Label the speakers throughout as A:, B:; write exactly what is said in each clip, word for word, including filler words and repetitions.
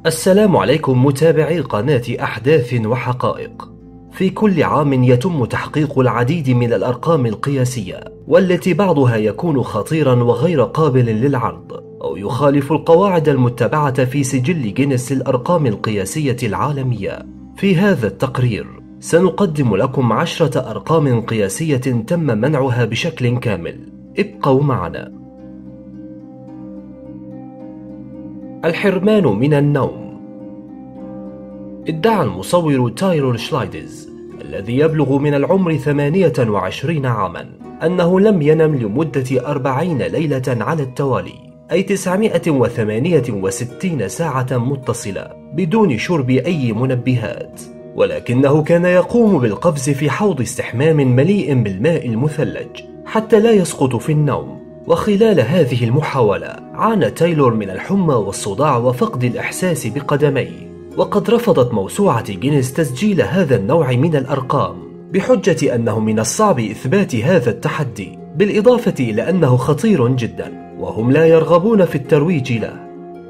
A: السلام عليكم متابعي قناة أحداث وحقائق. في كل عام يتم تحقيق العديد من الأرقام القياسية، والتي بعضها يكون خطيرا وغير قابل للعرض أو يخالف القواعد المتبعة في سجل جينيس للأرقام القياسية العالمية. في هذا التقرير سنقدم لكم عشرة أرقام قياسية تم منعها بشكل كامل. ابقوا معنا. الحرمان من النوم. ادعى المصور تايلور شلايدز الذي يبلغ من العمر ثمانية وعشرين عاما أنه لم ينم لمدة أربعين ليلة على التوالي، أي تسعمائة وثمانية وستين ساعة متصلة بدون شرب أي منبهات، ولكنه كان يقوم بالقفز في حوض استحمام مليء بالماء المثلج حتى لا يسقط في النوم. وخلال هذه المحاولة عانى تايلور من الحمى والصداع وفقد الإحساس بقدميه، وقد رفضت موسوعة جينيس تسجيل هذا النوع من الأرقام بحجة أنه من الصعب إثبات هذا التحدي، بالإضافة إلى أنه خطير جدا وهم لا يرغبون في الترويج له.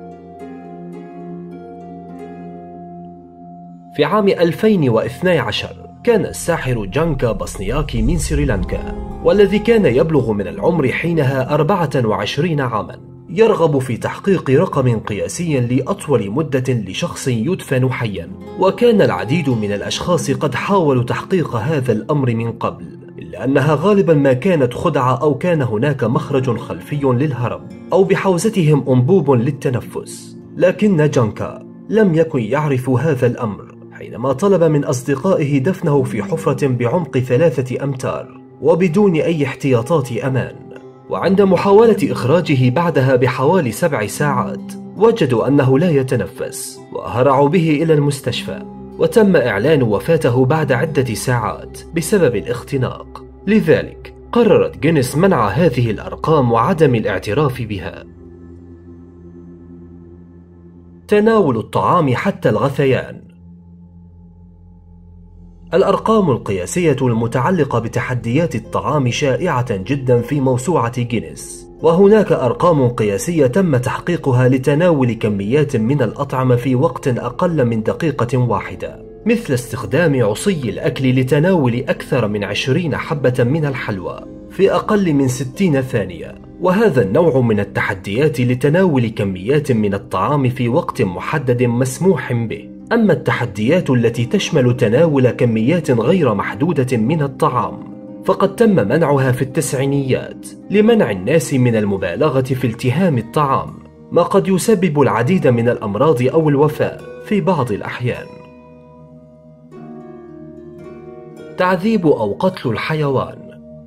A: في عام ألفين واثني عشر كان الساحر جانكا باسنياكي من سريلانكا، والذي كان يبلغ من العمر حينها أربعة وعشرين عاما، يرغب في تحقيق رقم قياسي لأطول مدة لشخص يدفن حيا. وكان العديد من الأشخاص قد حاولوا تحقيق هذا الأمر من قبل، إلا أنها غالبا ما كانت خدعة أو كان هناك مخرج خلفي للهرب أو بحوزتهم أنبوب للتنفس. لكن جانكا لم يكن يعرف هذا الأمر حينما طلب من أصدقائه دفنه في حفرة بعمق ثلاثة أمتار وبدون أي احتياطات أمان. وعند محاولة إخراجه بعدها بحوالي سبع ساعات وجدوا أنه لا يتنفس وهرعوا به إلى المستشفى، وتم إعلان وفاته بعد عدة ساعات بسبب الاختناق. لذلك قررت جينيس منع هذه الأرقام وعدم الاعتراف بها. تناول الطعام حتى الغثيان. الأرقام القياسية المتعلقة بتحديات الطعام شائعة جدا في موسوعة جينيس، وهناك أرقام قياسية تم تحقيقها لتناول كميات من الأطعمة في وقت أقل من دقيقة واحدة، مثل استخدام عصي الأكل لتناول أكثر من عشرين حبة من الحلوى في أقل من ستين ثانية. وهذا النوع من التحديات لتناول كميات من الطعام في وقت محدد مسموح به. أما التحديات التي تشمل تناول كميات غير محدودة من الطعام فقد تم منعها في التسعينيات لمنع الناس من المبالغة في التهام الطعام، ما قد يسبب العديد من الأمراض أو الوفاة في بعض الأحيان. تعذيب أو قتل الحيوان.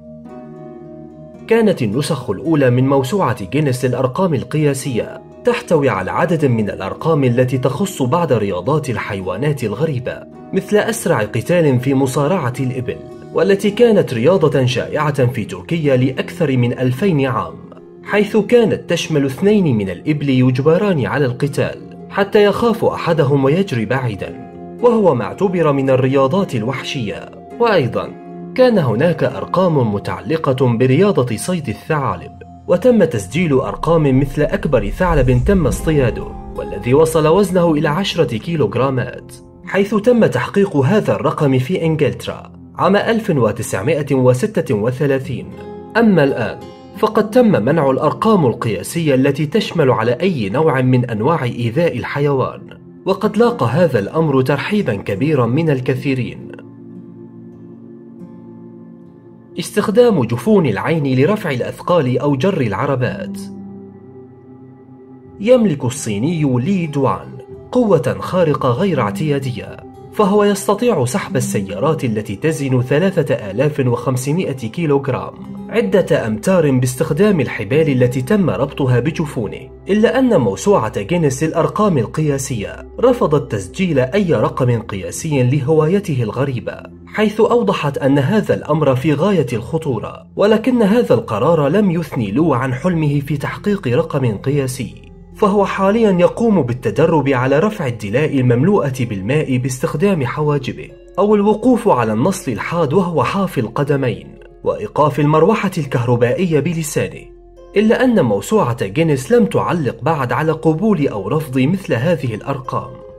A: كانت النسخ الأولى من موسوعة جينيس للأرقام القياسية تحتوي على عدد من الأرقام التي تخص بعض رياضات الحيوانات الغريبة، مثل أسرع قتال في مصارعة الإبل، والتي كانت رياضة شائعة في تركيا لأكثر من ألفين عام، حيث كانت تشمل اثنين من الإبل يجبران على القتال حتى يخاف أحدهم ويجري بعيدا، وهو ما اعتبر من الرياضات الوحشية. وأيضا كان هناك أرقام متعلقة برياضة صيد الثعالب، وتم تسجيل أرقام مثل أكبر ثعلب تم اصطياده والذي وصل وزنه إلى عشرة كيلوغرامات، حيث تم تحقيق هذا الرقم في إنجلترا عام ألف وتسعمائة وستة وثلاثين. أما الآن فقد تم منع الأرقام القياسية التي تشمل على أي نوع من أنواع إيذاء الحيوان، وقد لاقى هذا الأمر ترحيبا كبيرا من الكثيرين. استخدام جفون العين لرفع الأثقال أو جر العربات. يملك الصيني لي دوان قوة خارقة غير اعتيادية، فهو يستطيع سحب السيارات التي تزن ثلاثة آلاف وخمسمائة كيلوغرام عدة أمتار باستخدام الحبال التي تم ربطها بجفونه. إلا أن موسوعة جينيس للأرقام القياسية رفضت تسجيل أي رقم قياسي لهوايته الغريبة، حيث أوضحت أن هذا الأمر في غاية الخطورة، ولكن هذا القرار لم يثني لو عن حلمه في تحقيق رقم قياسي، فهو حاليا يقوم بالتدرب على رفع الدلاء المملوءة بالماء باستخدام حواجبه، أو الوقوف على النصل الحاد وهو حافي القدمين، وإيقاف المروحة الكهربائية بلسانه. إلا أن موسوعة جينيس لم تعلق بعد على قبول أو رفض مثل هذه الأرقام.